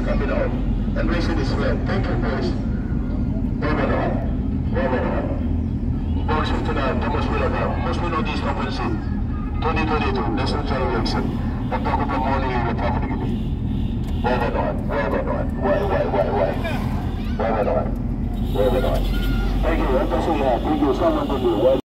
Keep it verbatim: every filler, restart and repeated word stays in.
coming out. And raising his flag. Thank you, boys. Over now. Over now. Box fifty-nine, Thomas Willard. Must we know this offensive? twenty twenty-two, national election. Ang bago pa mo ni Republic of the Over now. Over now. Why, why, why, why? Over now. Over now. Thank you. Thank you. Thank you. Thank you.